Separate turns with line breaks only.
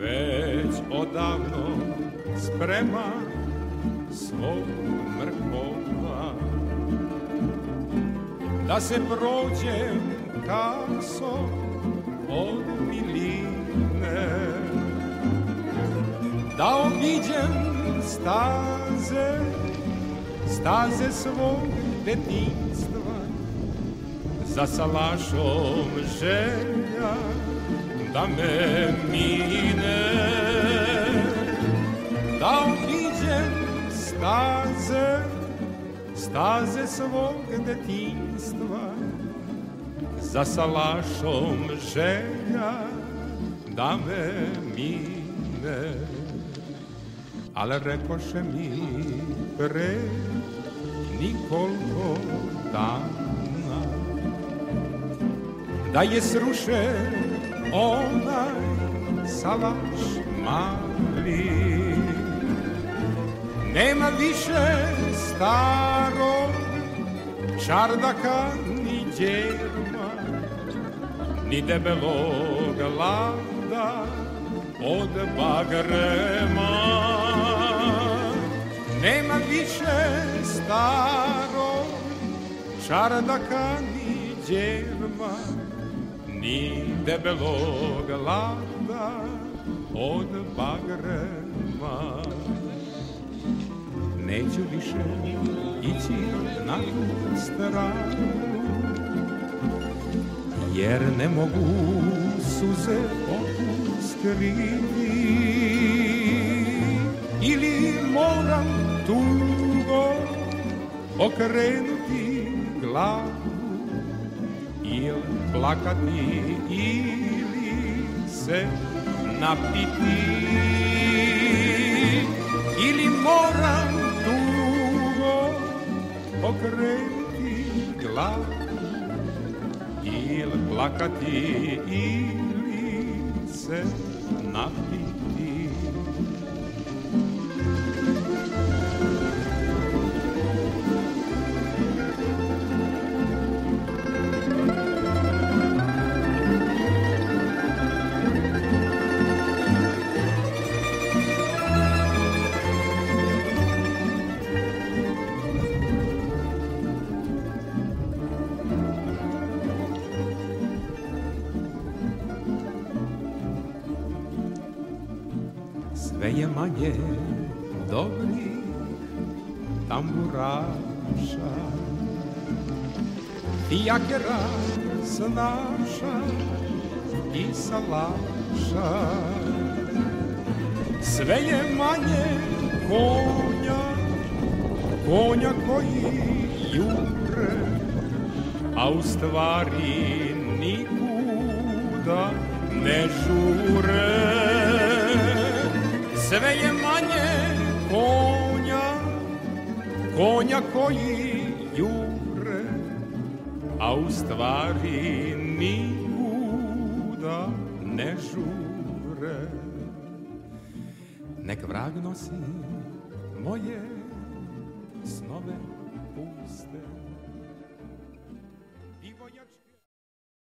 već odavno sprema svog mrkova, da se prođem kaso od miline, da obiđem staze svog detinjstva, za salašom želja da me mine, da obiđem staze svog detinjstva, za salašom želja da me mine. Ale rekoše mi pre nikoliko dana da je srušen onaj salaš mali, nema više starog čardaka ni djerma, ni debelog lada od bagrema. Nema više starog čardaka ni djerma, ni debelog lada od bagrema. Neću više ići na tu stranu, jer ne mogu suze opuskriti, ili moram tugo okrenuti glavu, ili plakati, ili se napiti, ili moram tugo okrenuti glavu, ili plakati, ili se napiti. Sve je manje dobrih tamburaša, fijakera snaša i salaša. Sve je manje konja koji jure, a u stvari nikuda ne žure. Sve je manje konja koji jure, a u stvari nikuda ne žure. Nek vrag nosi moje snove puste,